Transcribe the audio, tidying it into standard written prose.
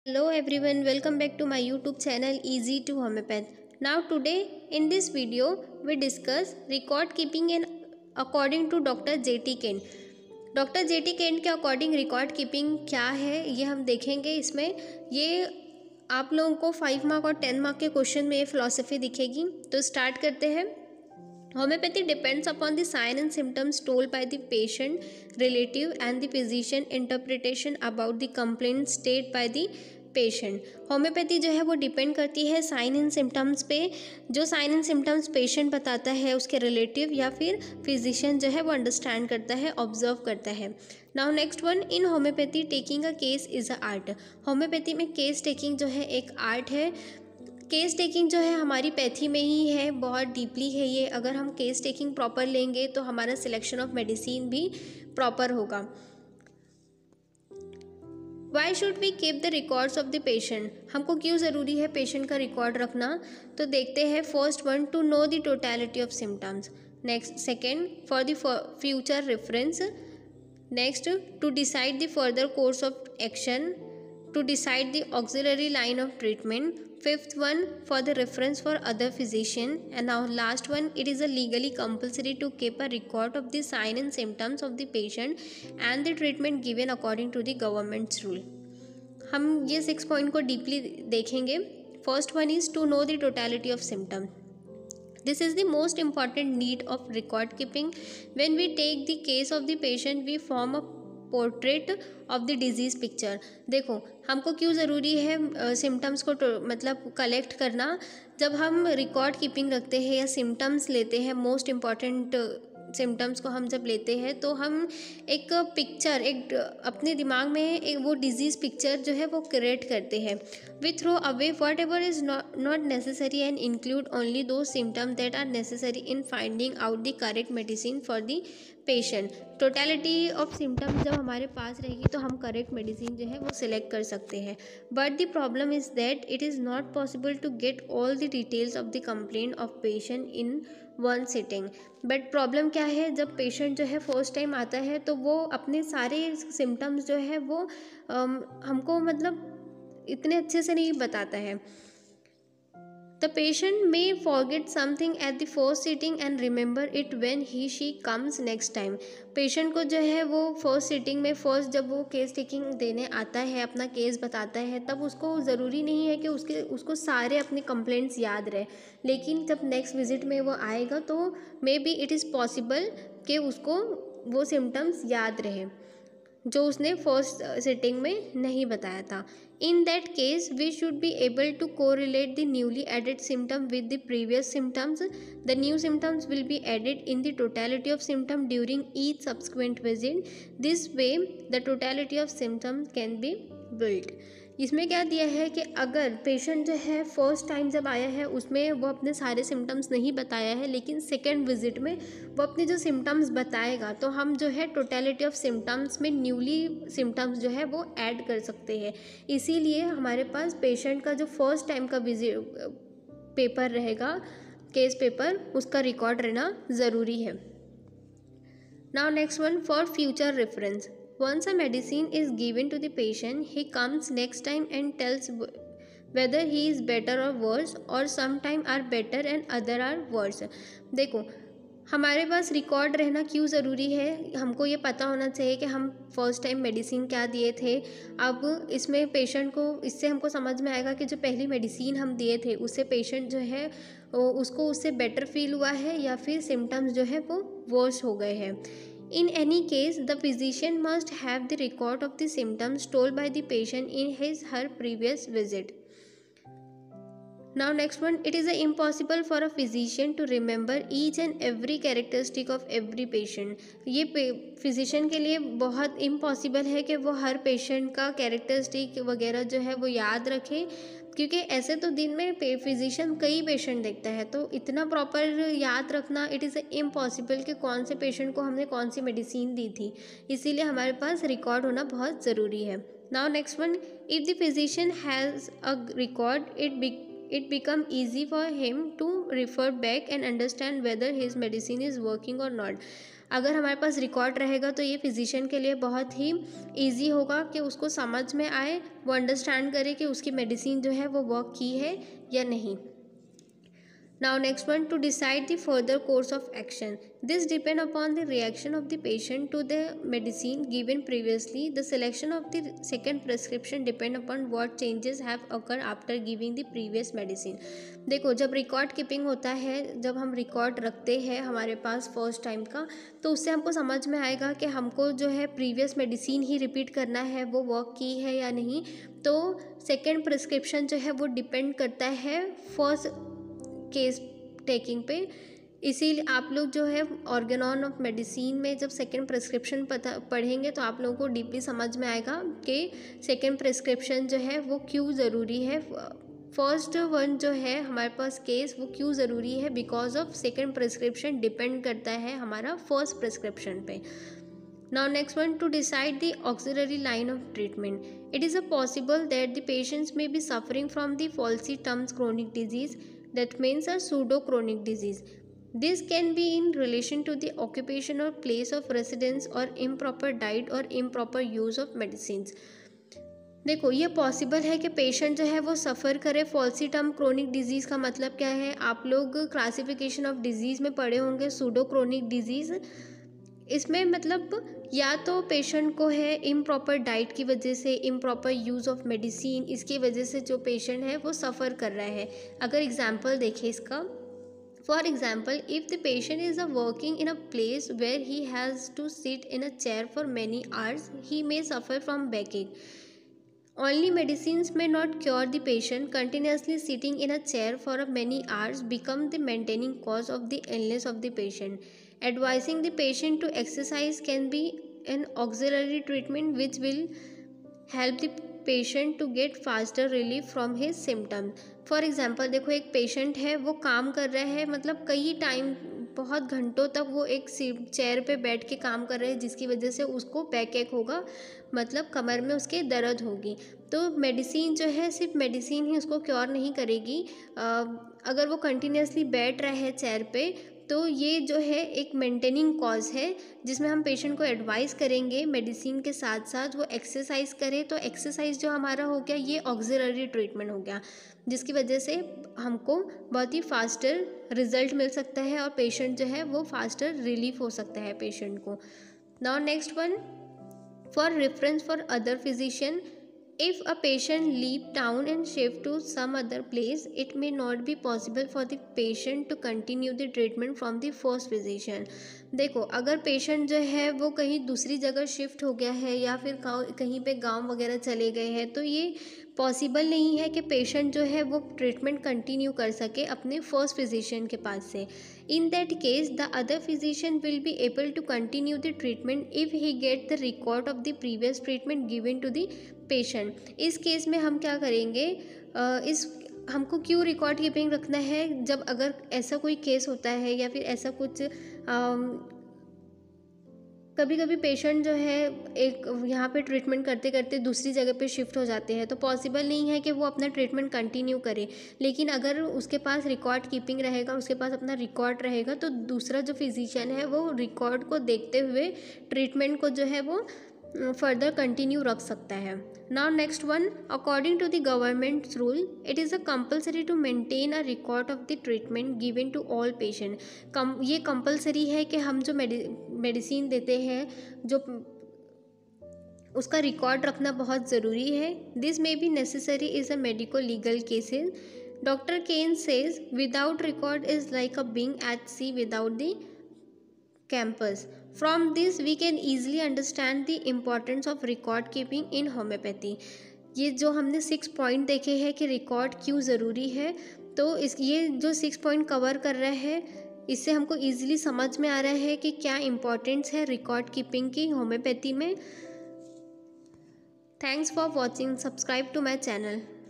Hello everyone, welcome back to my YouTube channel Easy to Homeopath. Now today in this video we discuss record keeping and according to Dr. J.T. Kent. Doctor J.T. Kent के according record keeping क्या है ये हम देखेंगे। इसमें ये आप लोगों को 5 मार्क और 10 मार्क के क्वेश्चन में ये फिलॉसफी दिखेगी। तो स्टार्ट करते हैं। Homeopathy depends upon the sign and symptoms told by the patient, relative and the physician interpretation about the complaint state by the patient. Homeopathy जो है वो डिपेंड करती है साइन एंड सिम्टम्स पे। जो साइन एंड सिम्टम्स पेशेंट बताता है उसके रिलेटिव या फिर फिजिशियन जो है वो अंडरस्टैंड करता है, ऑब्जर्व करता है। Now next one, in homeopathy taking a case is a art. Homeopathy में केस टेकिंग जो है एक आर्ट है। केस टेकिंग जो है हमारी पैथी में ही है, बहुत डीपली है ये। अगर हम केस टेकिंग प्रॉपर लेंगे तो हमारा सिलेक्शन ऑफ मेडिसिन भी प्रॉपर होगा। Why should we keep the records of the patient. हमको क्यों ज़रूरी है पेशेंट का रिकॉर्ड रखना? तो देखते हैं। First one, to know the totality of symptoms. Next second, for the future reference. Next, to decide the further course of action, to decide the auxiliary line of treatment. Fifth one, for the reference for other physician. And now last one, it is a legally compulsory to keep a record of the sign and symptoms of the patient and the treatment given according to the government's rule. हम ये 6 point को deeply देखेंगे। First one is to know the totality of symptom. This is the most important need of record keeping. When we take the case of the patient, we form a portrait of the disease picture. देखो हमको क्यों ज़रूरी है symptoms को मतलब collect करना। जब हम रिकॉर्ड कीपिंग रखते हैं या सिम्टम्स लेते हैं, मोस्ट इम्पॉर्टेंट सिम्टम्स को हम जब लेते हैं तो हम एक पिक्चर, एक अपने दिमाग में एक वो डिजीज़ पिक्चर जो है वो क्रिएट करते हैं। We throw away whatever is not necessary and include only those symptoms that are necessary in finding out the correct medicine for the patient. Totality of symptoms जब हमारे पास रहेगी तो हम करेक्ट मेडिसिन जो है वो सिलेक्ट कर सकते हैं। But the problem is that it is not possible to get all the details of the complaint of patient in one sitting. But problem क्या है, जब पेशेंट जो है फर्स्ट टाइम आता है तो वो अपने सारे सिम्टम्स जो है वो हमको मतलब इतने अच्छे से नहीं बताता है। The patient may forget something at the first sitting and remember it when she comes next time. Patient को जो है वो फर्स्ट सिटिंग में फर्स्ट जब वो केस टेकिंग देने आता है, अपना केस बताता है, तब उसको ज़रूरी नहीं है कि उसको सारे अपने कंप्लेंट्स याद रहे। लेकिन जब नेक्स्ट विजिट में वो आएगा तो maybe it is possible कि उसको वो सिम्टम्स याद रहे जो उसने फर्स्ट सिटिंग में नहीं बताया था। In that case we should be able to correlate the newly added symptom with the previous symptoms. The new symptoms will be added in the totality of symptom during each subsequent visit. This way the totality of symptom can be build. इसमें क्या दिया है कि अगर patient जो है first time जब आया है उसमें वो अपने सारे सिम्टम्स नहीं बताया है, लेकिन सेकेंड विजिट में वो अपने जो सिम्टम्स बताएगा तो हम जो है टोटलिटी ऑफ सिम्टम्स में न्यूली सिम्टम्स जो है वो ऐड कर सकते हैं। इसीलिए हमारे पास पेशेंट का जो फर्स्ट टाइम का विजिट पेपर रहेगा, केस पेपर, उसका रिकॉर्ड रहना ज़रूरी है। Now next one, for future reference. Once a medicine is given to the patient, he comes next time and tells whether he is better or worse, or sometime are better and other are worse. देखो हमारे पास record रहना क्यों ज़रूरी है। हमको ये पता होना चाहिए कि हम फर्स्ट टाइम मेडिसिन क्या दिए थे। अब इसमें पेशेंट को, इससे हमको समझ में आएगा कि जो पहली मेडिसिन हम दिए थे उससे पेशेंट जो है उसको उससे बेटर फील हुआ है या फिर सिम्टम्स जो है वो वर्स हो गए हैं। In any case, the physician must have the record of the symptoms told by the patient in her previous visit. Now next one, it is impossible for a physician to remember each and every characteristic of every patient. ये physician के लिए बहुत impossible है कि वो हर patient का characteristic वगैरह जो है वो याद रखे, क्योंकि ऐसे तो दिन में फिजिशियन कई पेशेंट देखता है, तो इतना प्रॉपर याद रखना इट इज़ इम्पॉसिबल कि कौन से पेशेंट को हमने कौन सी मेडिसिन दी थी। इसीलिए हमारे पास रिकॉर्ड होना बहुत ज़रूरी है। Now next one, if the physician has a record it become easy for him to refer back and understand whether his medicine is working or not. अगर हमारे पास रिकॉर्ड रहेगा तो ये फिजिशियन के लिए बहुत ही ईजी होगा कि उसको समझ में आए, वो अंडरस्टैंड करे कि उसकी मेडिसिन जो है वो वर्क की है या नहीं। Now next one, to decide the further course of action. This depend upon the reaction of the patient to the medicine given previously. The selection of the second prescription depend upon what changes have occurred after giving the previous medicine. देखो, जब record keeping होता है, जब हम record रखते हैं हमारे पास first time का, तो उससे हमको समझ में आएगा कि हमको जो है प्रीवियस मेडिसिन ही रिपीट करना है, वो वर्क की है या नहीं। तो सेकेंड प्रिस्क्रिप्शन जो है वो डिपेंड करता है फर्स्ट केस टेकिंग पे। इसीलिए आप लोग जो है ऑर्गेनॉन ऑफ मेडिसिन में जब सेकेंड प्रिस्क्रिप्शन पढ़ेंगे तो आप लोगों को डीपली समझ में आएगा कि सेकेंड प्रिस्क्रिप्शन जो है वो क्यों ज़रूरी है। फर्स्ट वन जो है हमारे पास केस वो क्यों ज़रूरी है, because of second prescription depend करता है हमारा फर्स्ट प्रिस्क्रिप्शन पे। Now next one, to decide the auxiliary line of treatment. It is possible that the patients may be suffering from the falciparum chronic disease, that means a pseudo-chronic disease. This can be in relation to the occupation or place of residence or improper diet or improper use of medicines. देखो, ये possible है कि patient जो है वो सफ़र करे फॉल्सिटम chronic disease. का मतलब क्या है, आप लोग क्लासिफिकेशन ऑफ डिजीज़ में पढ़े होंगे सूडो क्रोनिक डिजीज़। इसमें मतलब या तो पेशेंट को है इम्प्रॉपर डाइट की वजह से, इम्प्रॉपर यूज़ ऑफ मेडिसिन, इसकी वजह से जो पेशेंट है वो सफ़र कर रहा है। अगर एग्जांपल देखें इसका, for example, if the patient is working in a place where he has to sit in a chair for many hours, he may suffer from backache. Only medicines may not cure the patient. Continuously sitting in a chair for many hours become the maintaining cause of the illness of the patient. Advising the patient to exercise can be an auxiliary treatment which will help the patient to get faster relief from his symptoms. For example, देखो एक patient है, वो काम कर रहा है, मतलब कई टाइम बहुत घंटों तक वो एक चेयर पे बैठ के काम कर रहे हैं, जिसकी वजह से उसको बैक एक होगा, मतलब कमर में उसके दर्द होगी। तो मेडिसिन जो है, सिर्फ मेडिसिन ही उसको क्योर नहीं करेगी। अगर वो कंटिन्यूसली बैठ रहा है चेयर पे, तो ये जो है एक मेंटेनिंग कॉज है, जिसमें हम पेशेंट को एडवाइस करेंगे मेडिसिन के साथ साथ वो एक्सरसाइज करे। तो एक्सरसाइज जो हमारा हो गया, ये ऑक्सिलरी ट्रीटमेंट हो गया, जिसकी वजह से हमको बहुत ही फास्टर रिजल्ट मिल सकता है और पेशेंट जो है वो फास्टर रिलीफ हो सकता है पेशेंट को। Now next one, for reference for other physician, if a patient leave town and shift to some other place, it may not be possible for the patient to continue the treatment from the first physician. देखो, अगर patient जो है वो कहीं दूसरी जगह shift हो गया है या फिर कहीं पे गांव वगैरह चले गए हैं, तो ये पॉसिबल नहीं है कि पेशेंट जो है वो ट्रीटमेंट कंटिन्यू कर सके अपने फर्स्ट फिजिशियन के पास से। In that case the other physician will be able to continue the treatment if he get the record of the previous treatment given to the patient. इस केस में हम क्या करेंगे, हमको क्यों रिकॉर्ड कीपिंग रखना है, जब अगर ऐसा कोई केस होता है या फिर ऐसा कुछ कभी कभी पेशेंट जो है एक यहाँ पे ट्रीटमेंट करते करते दूसरी जगह पे शिफ्ट हो जाते हैं, तो पॉसिबल नहीं है कि वो अपना ट्रीटमेंट कंटिन्यू करे। लेकिन अगर उसके पास रिकॉर्ड कीपिंग रहेगा, उसके पास अपना रिकॉर्ड रहेगा, तो दूसरा जो फिजिशियन है वो रिकॉर्ड को देखते हुए ट्रीटमेंट को जो है वो फर्दर कंटिन्यू रख सकता है। Now next one, according to the government's rule, it is a compulsory to maintain a record of the treatment given to all patient. ये कंपल्सरी है कि हम जो मेडिसिन देते हैं, जो उसका रिकॉर्ड रखना बहुत ज़रूरी है। This may be necessary is a medico legal cases. Doctor Kent says, without record is like a being at sea without the campus. From this we can easily understand the importance of record keeping in homeopathy. ये जो हमने 6 point देखे हैं कि record क्यों ज़रूरी है, तो ये जो 6 पॉइंट कवर कर रहा है, इससे हमको ईजिली समझ में आ रहा है कि क्या इम्पोर्टेंस है रिकॉर्ड कीपिंग की होम्योपैथी में। Thanks for watching, subscribe to my channel.